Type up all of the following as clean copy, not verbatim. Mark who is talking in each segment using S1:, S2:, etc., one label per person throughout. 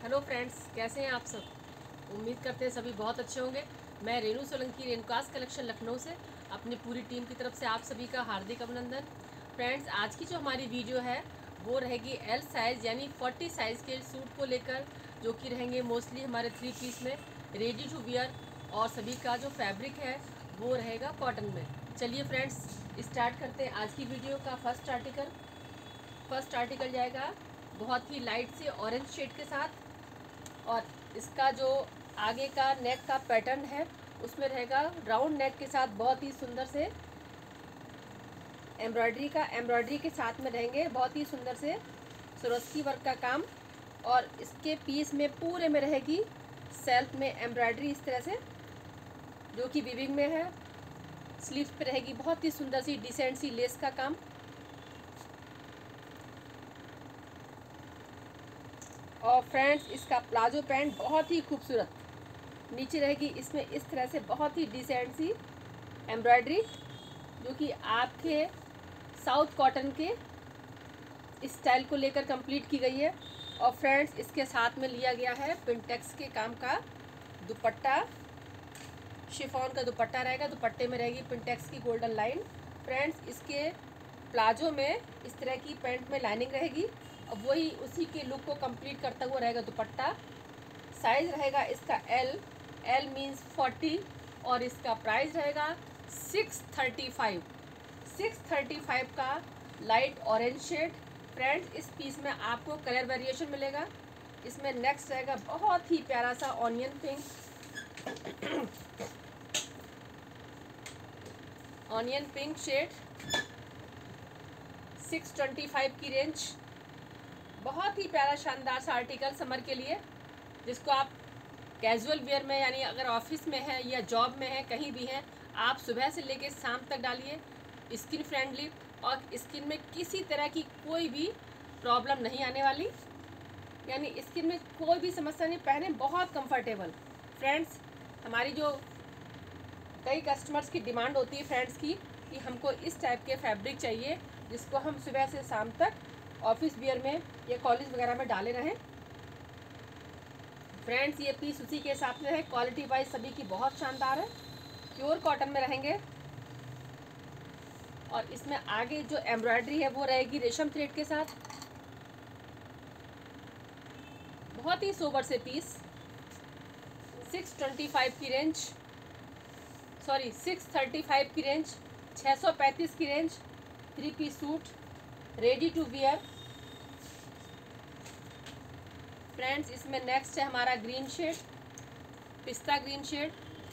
S1: Hello friends, कैसे हैं आप सब। उम्मीद करते हैं सभी बहुत अच्छे होंगे। मैं रेनू सोलंकी, रेणुकास कलेक्शन लखनऊ से अपनी पूरी टीम की तरफ से आप सभी का हार्दिक अभिनंदन। फ्रेंड्स, आज की जो हमारी वीडियो है वो रहेगी एल साइज़ यानी 40 साइज़ के सूट को लेकर, जो कि रहेंगे मोस्टली हमारे 3 पीस में रेडी टू वियर, और सभी का जो फैब्रिक है वो रहेगा कॉटन में। चलिए फ्रेंड्स, स्टार्ट करते हैं आज की वीडियो का फर्स्ट आर्टिकल जाएगा बहुत ही लाइट से ऑरेंज शेड के साथ, और इसका जो आगे का नेक का पैटर्न है उसमें रहेगा राउंड नेक के साथ बहुत ही सुंदर से एम्ब्रॉयडरी के साथ में रहेंगे बहुत ही सुंदर से स्वरस्की वर्क का काम। और इसके पीस में पूरे में रहेगी सेल्फ में एम्ब्रॉयडरी इस तरह से, जो कि वीविंग में है। स्लीव्स पे रहेगी बहुत ही सुंदर सी डिसेंट सी लेस का काम। और फ्रेंड्स, इसका प्लाजो पैंट बहुत ही खूबसूरत नीचे रहेगी। इसमें इस तरह से बहुत ही डिसेंट सी एम्ब्रॉयडरी, जो कि आपके साउथ कॉटन के स्टाइल को लेकर कंप्लीट की गई है। और फ्रेंड्स, इसके साथ में लिया गया है पिंटेक्स के काम का दुपट्टा, शिफॉन का दुपट्टा रहेगा। दुपट्टे में रहेगी पिंटेक्स की गोल्डन लाइन। फ्रेंड्स, इसके प्लाजो में इस तरह की पैंट में लाइनिंग रहेगी, और वही उसी के लुक को कंप्लीट करता हुआ रहेगा दुपट्टा। साइज़ रहेगा इसका एल मीन्स 40, और इसका प्राइस रहेगा 635 का लाइट ऑरेंज शेड। फ्रेंड्स, इस पीस में आपको कलर वेरिएशन मिलेगा। इसमें नेक्स्ट रहेगा बहुत ही प्यारा सा ऑनियन पिंक शेड, 625 की रेंज। बहुत ही प्यारा शानदार सा आर्टिकल समर के लिए, जिसको आप कैजुअल वेयर में, यानी अगर ऑफिस में है या जॉब में है, कहीं भी है, आप सुबह से लेकर शाम तक डालिए। स्किन फ्रेंडली, और स्किन में किसी तरह की कोई भी प्रॉब्लम नहीं आने वाली, यानी स्किन में कोई भी समस्या नहीं। पहने बहुत कंफर्टेबल। फ्रेंड्स, हमारी जो कई कस्टमर्स की डिमांड होती है फ्रेंड्स की, कि हमको इस टाइप के फैब्रिक चाहिए जिसको हम सुबह से शाम तक ऑफिस वियर में या कॉलेज वगैरह में डाले रहें। फ्रेंड्स, ये पीस उसी के हिसाब से है। क्वालिटी वाइज सभी की बहुत शानदार है, प्योर कॉटन में रहेंगे। और इसमें आगे जो एम्ब्रॉयडरी है वो रहेगी रेशम थ्रेड के साथ। बहुत ही सोबर से पीस, 635 की रेंज, 635 की रेंज, 635 की range. 3 piece suit ready to wear. Friends, इसमें नेक्स्ट है हमारा green shade, pista green shade,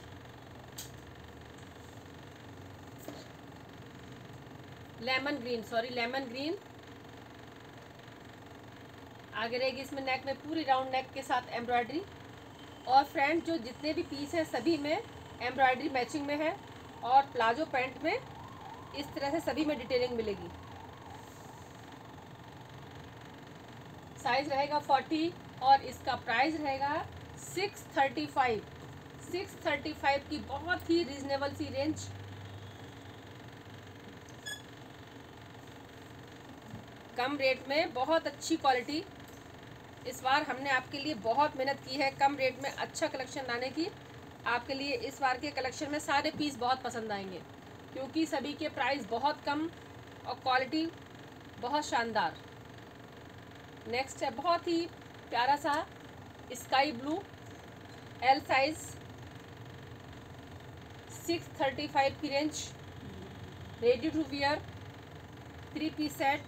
S1: lemon green. आगे रहेगी इसमें नेक में पूरी राउंड नेक के साथ एम्ब्रॉयडरी। और फ्रेंड्स, जो जितने भी पीस हैं सभी में एम्ब्रॉयडरी मैचिंग में है, और प्लाजो पैंट में इस तरह से सभी में डिटेलिंग मिलेगी। साइज रहेगा 40, और इसका प्राइस रहेगा 635 की बहुत ही रीजनेबल सी रेंज। कम रेट में बहुत अच्छी क्वालिटी। इस बार हमने आपके लिए बहुत मेहनत की है कम रेट में अच्छा कलेक्शन लाने की। आपके लिए इस बार के कलेक्शन में सारे पीस बहुत पसंद आएंगे, क्योंकि सभी के प्राइस बहुत कम और क्वालिटी बहुत शानदार। नेक्स्ट है बहुत ही प्यारा सा स्काई ब्लू, एल साइज, 635 की range, ready to wear, 3 piece set.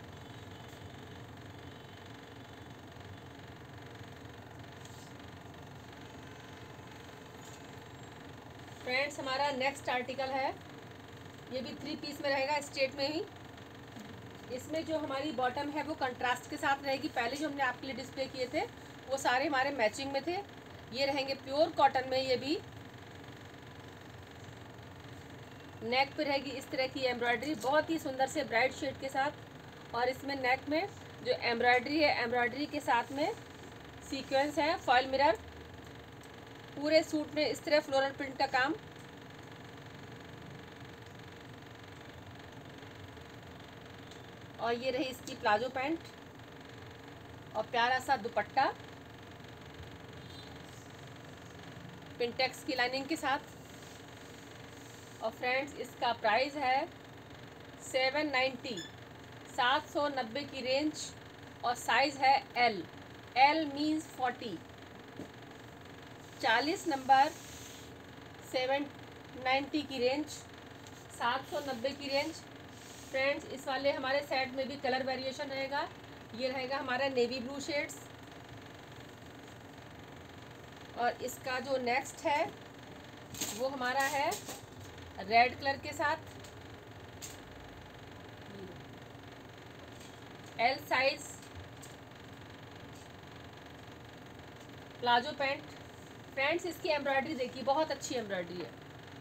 S1: Friends, हमारा नेक्स्ट आर्टिकल है, ये भी 3 पीस में रहेगा स्ट्रेट में ही। इसमें जो हमारी बॉटम है वो कंट्रास्ट के साथ रहेगी। पहले जो हमने आपके लिए डिस्प्ले किए थे वो सारे हमारे मैचिंग में थे। ये रहेंगे प्योर कॉटन में। ये भी नेक पे रहेगी इस तरह की एम्ब्रॉयडरी बहुत ही सुंदर से ब्राइट शेड के साथ। और इसमें नेक में जो एम्ब्रॉयडरी है, एम्ब्रॉयडरी के साथ में सीक्वेंस है, फॉयल मिरर। पूरे सूट में इस तरह फ्लोरल प्रिंट का काम। और ये रही इसकी प्लाजो पैंट, और प्यारा सा दुपट्टा। पिंटेक्स की लाइनिंग के साथ। और फ्रेंड्स इसका प्राइस है 790, 790 की रेंज। और साइज़ है एल, एल मीन्स 40, 40 नंबर, 790 की रेंज, 790 की रेंज। फ्रेंड्स इस वाले हमारे सेट में भी कलर वेरिएशन रहेगा। ये रहेगा हमारा नेवी ब्लू शेड्स। और इसका जो नेक्स्ट है वो हमारा है रेड कलर के साथ, L size palazzo pant. Friends इसकी एम्ब्रॉयडरी देखिए, बहुत अच्छी एम्ब्रॉयडरी है।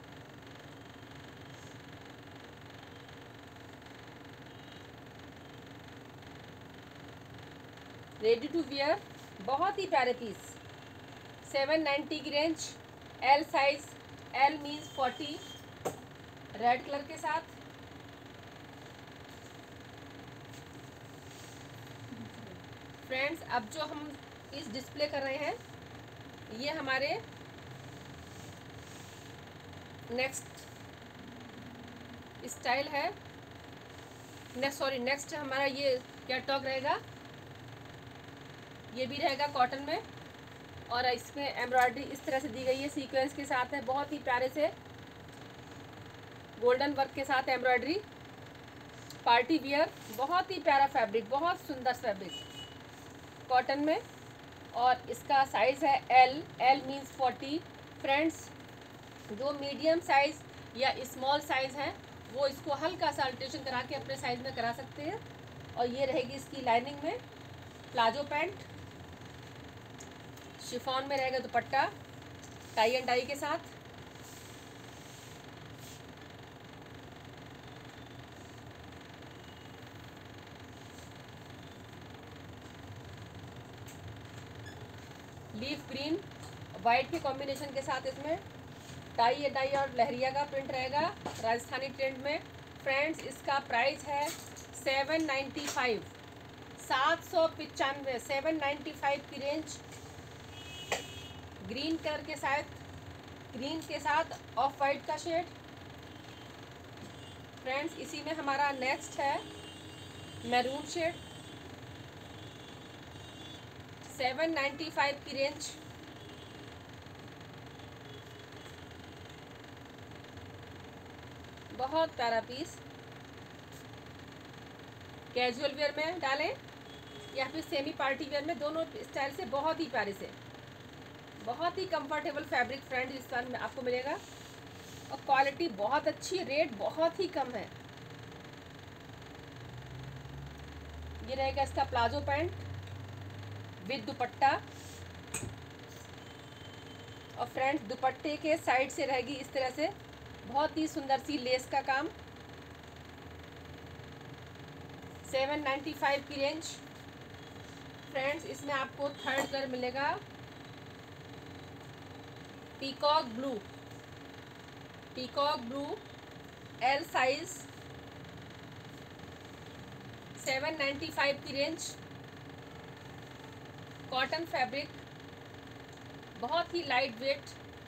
S1: रेडी टू वियर, बहुत ही प्यारे पीस। 790 की range, L size, L means 40, red colour के साथ। फ्रेंड्स अब जो हम पीस डिस्प्ले कर रहे हैं ये हमारे नेक्स्ट स्टाइल है। नेक्स्ट हमारा ये कैटलॉग रहेगा। ये भी रहेगा कॉटन में और इसमें एम्ब्रॉयडरी इस तरह से दी गई है, सीक्वेंस के साथ है, बहुत ही प्यारे से गोल्डन वर्क के साथ एम्ब्रॉयडरी। पार्टी वियर, बहुत ही प्यारा फैब्रिक, बहुत सुंदर फैब्रिक कॉटन में। और इसका साइज़ है एल, एल मीन्स 40। फ्रेंड्स जो मीडियम साइज़ या स्मॉल साइज़ हैं वो इसको हल्का सा अल्ट्रेशन करा के अपने साइज़ में करा सकते हैं। और ये रहेगी इसकी लाइनिंग में प्लाजो पैंट, शिफॉन में रहेगा दुपट्टा टाई एंड डाई के साथ। लीफ ग्रीन वाइट के कॉम्बिनेशन के साथ इसमें टाई या डाई और लहरिया का प्रिंट रहेगा राजस्थानी ट्रेंड में। फ्रेंड्स इसका प्राइस है 795, 795, 795 की रेंज। ग्रीन कलर के साथ, ग्रीन के साथ ऑफ वाइट का शेड। फ्रेंड्स इसी में हमारा नेक्स्ट है मैरून शेड, 795 की रेंज। बहुत प्यारा पीस, कैजुअल वेयर में डालें या फिर सेमी पार्टी वेयर में, दोनों स्टाइल से बहुत ही प्यारे से, बहुत ही कंफर्टेबल फैब्रिक फ्रेंड इस बार में आपको मिलेगा। और क्वालिटी बहुत अच्छी, रेट बहुत ही कम है। ये रहेगा इसका प्लाजो पैंट विद दुपट्टा। और फ्रेंड्स दुपट्टे के साइड से रहेगी इस तरह से बहुत ही सुंदर सी लेस का काम। 795 की रेंज। फ्रेंड्स इसमें आपको थर्ड कलर मिलेगा peacock blue, peacock blue L size, 795 की रेंज। कॉटन फैब्रिक, बहुत ही लाइट वेट।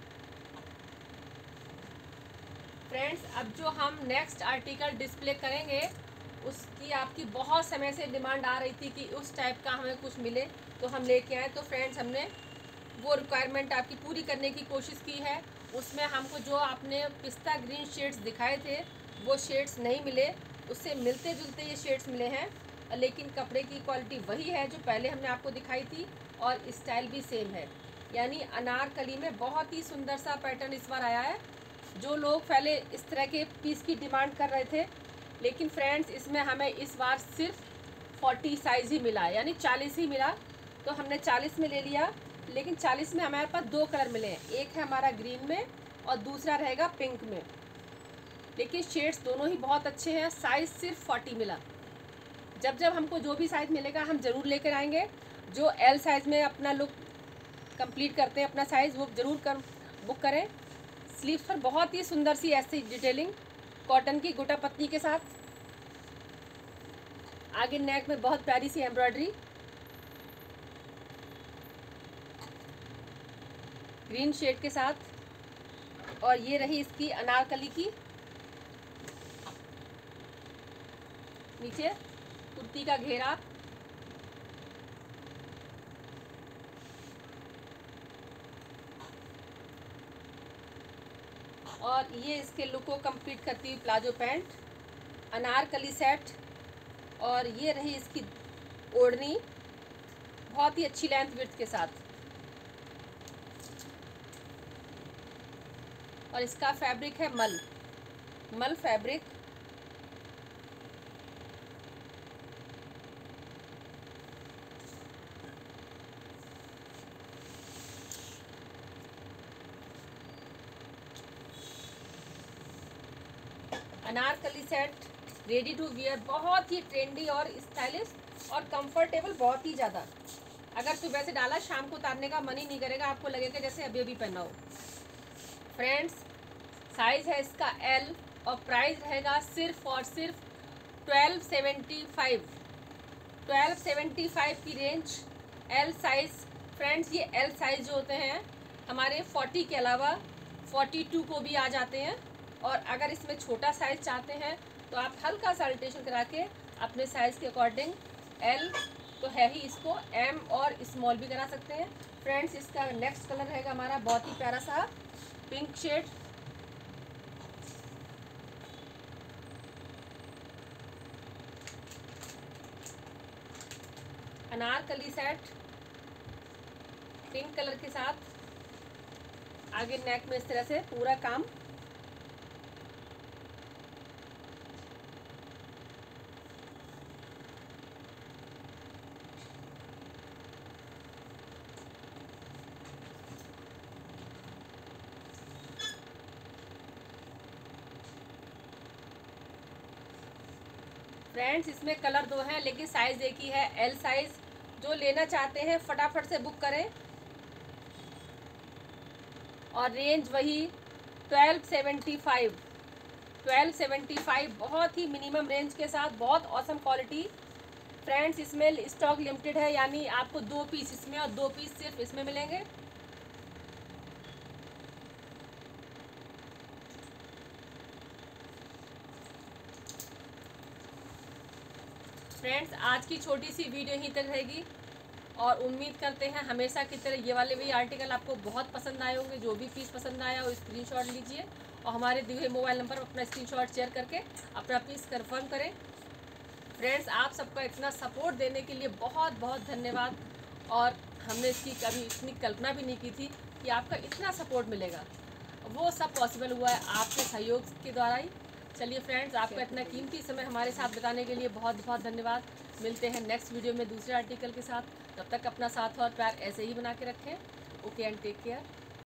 S1: फ्रेंड्स अब जो हम नेक्स्ट आर्टिकल डिस्प्ले करेंगे उसकी आपकी बहुत समय से डिमांड आ रही थी कि उस टाइप का हमें कुछ मिले तो हम लेके आए। तो फ्रेंड्स हमने वो रिक्वायरमेंट आपकी पूरी करने की कोशिश की है। उसमें हमको जो आपने पिस्ता ग्रीन शेड्स दिखाए थे वो शेड्स नहीं मिले, उससे मिलते जुलते ये शेड्स मिले हैं, लेकिन कपड़े की क्वालिटी वही है जो पहले हमने आपको दिखाई थी और स्टाइल भी सेम है। यानी अनारकली में बहुत ही सुंदर सा पैटर्न इस बार आया है। जो लोग पहले इस तरह के पीस की डिमांड कर रहे थे, लेकिन फ्रेंड्स इसमें हमें इस बार सिर्फ 40 साइज़ ही मिला, यानी 40 ही मिला। तो हमने 40 में ले लिया, लेकिन 40 में हमारे पास दो कलर मिले हैं, एक है हमारा ग्रीन में और दूसरा रहेगा पिंक में। लेकिन शेड्स दोनों ही बहुत अच्छे हैं। साइज़ सिर्फ 40 मिला। जब जब हमको जो भी साइज़ मिलेगा हम ज़रूर लेकर आएंगे। जो एल साइज़ में अपना लुक कंप्लीट करते हैं, अपना साइज़, वो ज़रूर बुक करें। स्लीव्स पर बहुत ही सुंदर सी ऐसी डिटेलिंग कॉटन की गोटा पत्ती के साथ। आगे नेक में बहुत प्यारी सी एम्ब्रॉयडरी। ग्रीन शेड के साथ। और ये रही इसकी अनारकली की नीचे कुर्ती का घेरा। और ये इसके लुक को कंप्लीट करती हुई प्लाजो पैंट, अनारकली सेट। और ये रही इसकी ओढ़नी, बहुत ही अच्छी लेंथ विड्थ के साथ। और इसका फैब्रिक है मल fabric. Anarkali set ready to wear, बहुत ही ट्रेंडी और स्टाइलिश और कंफर्टेबल, बहुत ही ज़्यादा। अगर सुबह से डाला शाम को उतारने का मन ही नहीं करेगा, आपको लगेगा जैसे अभी अभी पहना हो। फ्रेंड्स साइज़ है इसका एल और प्राइस रहेगा सिर्फ और सिर्फ 1275 की रेंज एल साइज़। फ्रेंड्स ये एल साइज़ जो होते हैं हमारे 40 के अलावा 42 को भी आ जाते हैं। और अगर इसमें छोटा साइज़ चाहते हैं तो आप हल्का सा अल्ट्रेशन करा के अपने साइज़ के अकॉर्डिंग एल तो है ही, इसको एम और स्मॉल भी करा सकते हैं। फ्रेंड्स इसका नेक्स्ट कलर रहेगा हमारा बहुत ही प्यारा सा pink shade. Anarkali set pink colour के साथ, आगे नेक में इस तरह से पूरा काम। फ्रेंड्स इसमें कलर 2 हैं लेकिन साइज़ एक ही है, एल साइज़। जो लेना चाहते हैं फटाफट से बुक करें। और रेंज वही 1275 बहुत ही मिनिमम रेंज के साथ, बहुत ऑसम क्वालिटी। फ्रेंड्स इसमें स्टॉक लिमिटेड है, यानी आपको 2 पीस इसमें और 2 पीस सिर्फ इसमें मिलेंगे। फ्रेंड्स आज की छोटी सी वीडियो यहीं तक रहेगी और उम्मीद करते हैं हमेशा की तरह ये वाले भी आर्टिकल आपको बहुत पसंद आए होंगे। जो भी पीस पसंद आया वो स्क्रीनशॉट लीजिए और हमारे दिए हुए मोबाइल नंबर पर अपना स्क्रीनशॉट शेयर करके अपना पीस कंफर्म करें। फ्रेंड्स आप सबका इतना सपोर्ट देने के लिए बहुत बहुत धन्यवाद। और हमने इसकी कभी इतनी कल्पना भी नहीं की थी कि आपका इतना सपोर्ट मिलेगा। वो सब पॉसिबल हुआ है आपके सहयोग के द्वारा ही। चलिए फ्रेंड्स आपका इतना कीमती समय हमारे साथ बिताने के लिए बहुत बहुत धन्यवाद। मिलते हैं नेक्स्ट वीडियो में दूसरे आर्टिकल के साथ। तब तक अपना साथ और प्यार ऐसे ही बना के रखें। Okay and take care.